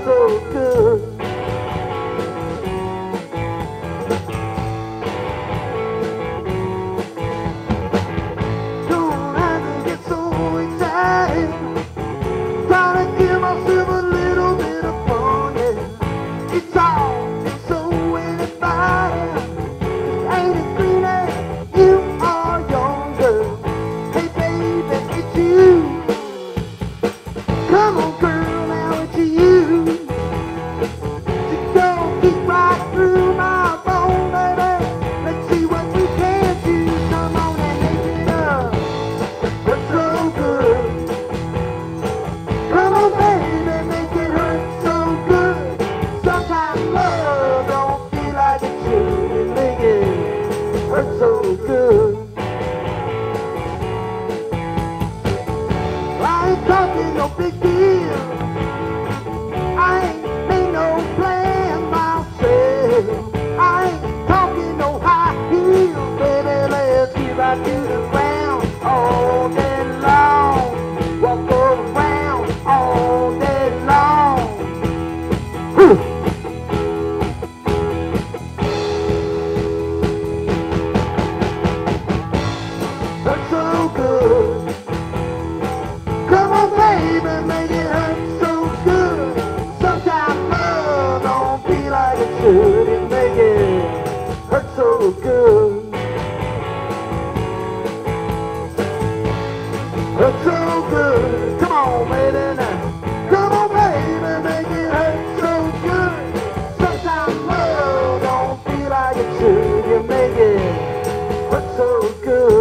so good. Don't have to get so excited. Trying to give myself a little bit of fun, yeah. It's all so inspiring. Ain't it green that you are younger? Hey baby, it's you. Come on girl, now it's you. So don't keep right through my phone, baby. Let's see what we can do. Come on and make it up. That's so good. Come on baby, make it hurt so good. Sometimes love don't feel like it should. And make it hurt so good. I ain't talking no big deal. I ain't made no plan myself. I ain't talking no high heels, baby. Let's get right to the ground all day long. Walk around all day long. Whew. That's so good. Come on, baby, make it hurt so good. Sometimes love don't feel like it should. It make it hurt so good. Hurt so good. Come on, baby, now. Come on, baby, make it hurt so good. Sometimes love don't feel like it should. You make it hurt so good.